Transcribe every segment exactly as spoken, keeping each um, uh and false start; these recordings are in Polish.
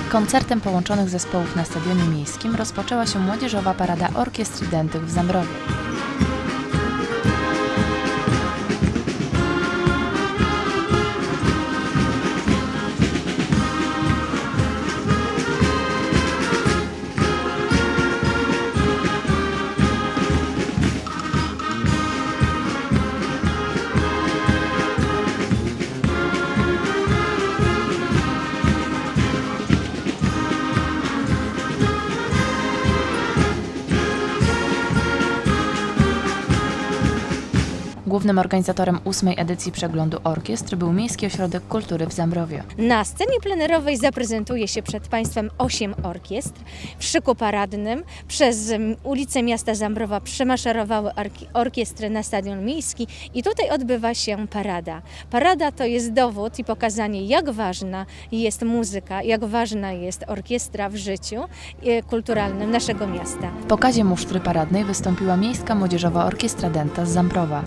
Koncertem połączonych zespołów na Stadionie Miejskim rozpoczęła się młodzieżowa parada orkiestr dętych w Zambrowie. Głównym organizatorem ósmej edycji przeglądu orkiestr był Miejski Ośrodek Kultury w Zambrowie. Na scenie plenerowej zaprezentuje się przed Państwem osiem orkiestr. W szyku paradnym przez ulicę miasta Zambrowa przemaszerowały orkiestry na Stadion Miejski i tutaj odbywa się parada. Parada to jest dowód i pokazanie, jak ważna jest muzyka, jak ważna jest orkiestra w życiu kulturalnym naszego miasta. W pokazie musztry paradnej wystąpiła Miejska Młodzieżowa Orkiestra Dęta z Zambrowa.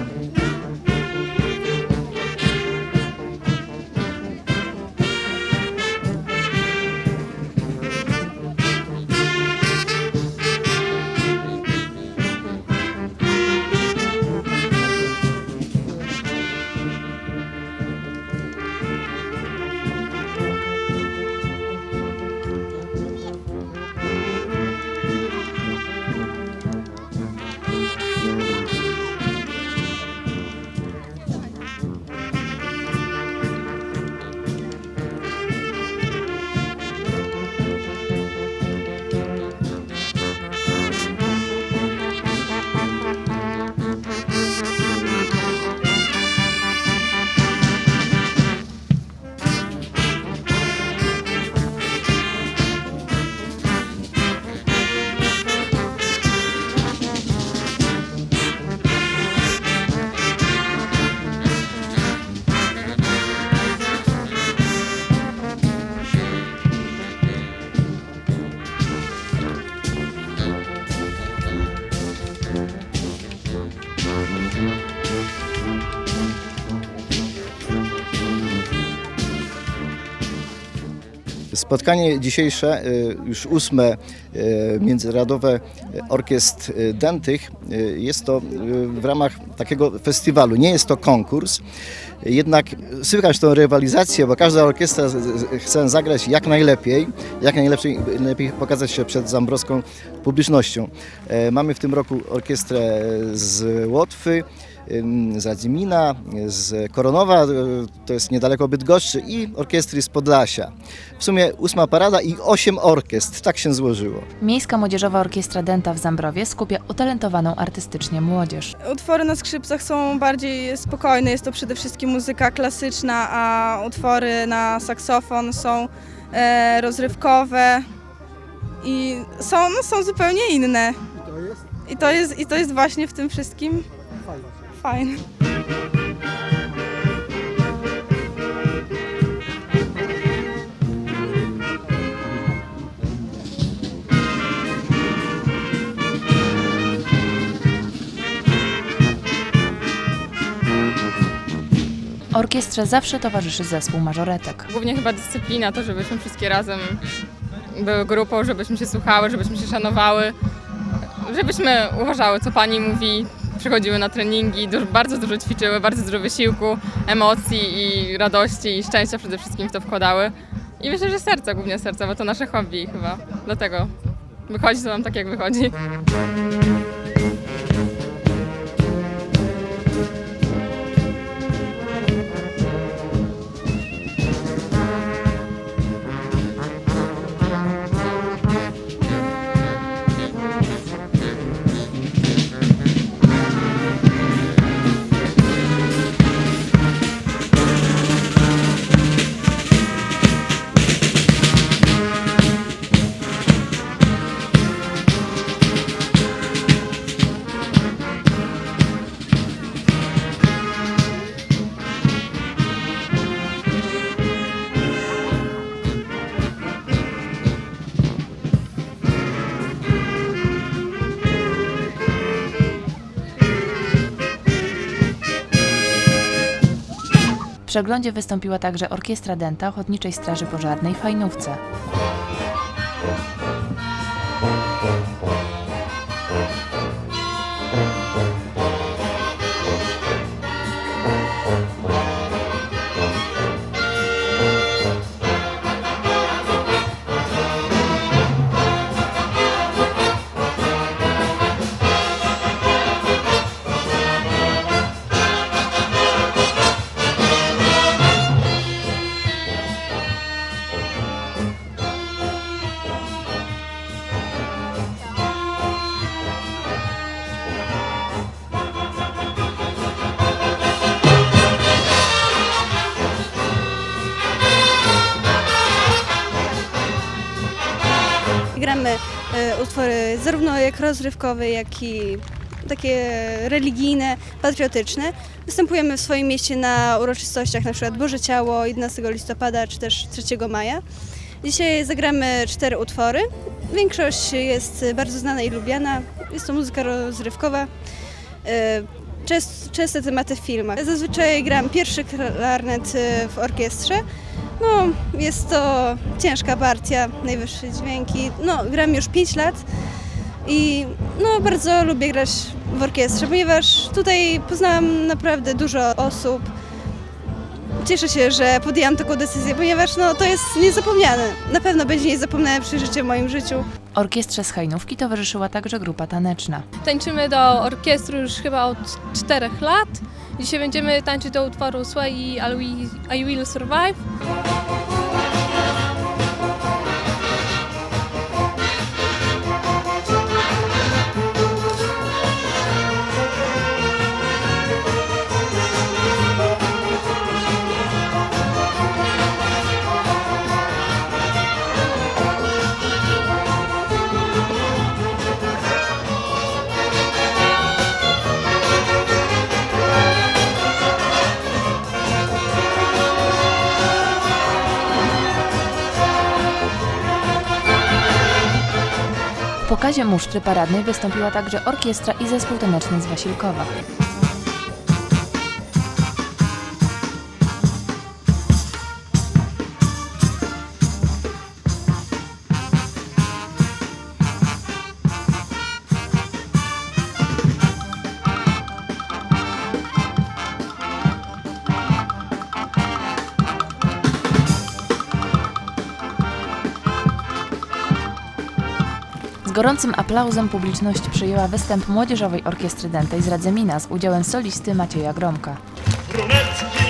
Spotkanie dzisiejsze, już ósme Międzynarodowe Orkiestr Dętych, jest to w ramach takiego festiwalu. Nie jest to konkurs, jednak słychać tą rywalizację, bo każda orkiestra chce zagrać jak najlepiej, jak najlepiej, najlepiej pokazać się przed zambrowską publicznością. Mamy w tym roku orkiestrę z Łotwy, z Radzimina, z Koronowa, to jest niedaleko Bydgoszczy, i orkiestry z Podlasia. W sumie ósma parada i osiem orkiestr, tak się złożyło. Miejska Młodzieżowa Orkiestra Dęta w Zambrowie skupia utalentowaną artystycznie młodzież. Utwory na skrzypcach są bardziej spokojne, jest to przede wszystkim muzyka klasyczna, a utwory na saksofon są e, rozrywkowe i są, no, są zupełnie inne. I to jest, i to jest właśnie w tym wszystkim fajne. Orkiestrze zawsze towarzyszy zespół mażoretek. Głównie chyba dyscyplina, to żebyśmy wszystkie razem były grupą, żebyśmy się słuchały, żebyśmy się szanowały, żebyśmy uważały, co pani mówi, przychodziły na treningi, dużo, bardzo dużo ćwiczyły, bardzo dużo wysiłku, emocji i radości i szczęścia przede wszystkim w to wkładały. I myślę, że serca, głównie serca, bo to nasze hobby chyba, dlatego wychodzi to nam tak, jak wychodzi. przeglądzie wystąpiła także Orkiestra Dęta Ochotniczej Straży Pożarnej w Hajnówce. Gramy e, utwory zarówno jak rozrywkowe, jak i takie religijne, patriotyczne. Występujemy w swoim mieście na uroczystościach, na przykład Boże Ciało jedenastego listopada czy też trzeciego maja. Dzisiaj zagramy cztery utwory. Większość jest bardzo znana i lubiana. Jest to muzyka rozrywkowa. E, częst, częste tematy w filmach. Zazwyczaj gram pierwszy klarnet w orkiestrze. No, jest to ciężka partia, najwyższe dźwięki. No, gram już pięć lat i no, bardzo lubię grać w orkiestrze, ponieważ tutaj poznałam naprawdę dużo osób. Cieszę się, że podjęłam taką decyzję, ponieważ no, to jest niezapomniane. Na pewno będzie niezapomniane przeżycie w moim życiu. Orkiestrze z Hajnówki towarzyszyła także grupa taneczna. Tańczymy do orkiestry już chyba od czterech lat. Dzisiaj będziemy tańczyć do utworu Sway i I Will Survive. W pokazie musztry paradnej wystąpiła także orkiestra i zespół taneczny z Wasilkowa. Z gorącym aplauzem publiczność przyjęła występ Młodzieżowej Orkiestry Dętej z Radzymina z udziałem solisty Macieja Gromka. Brunetki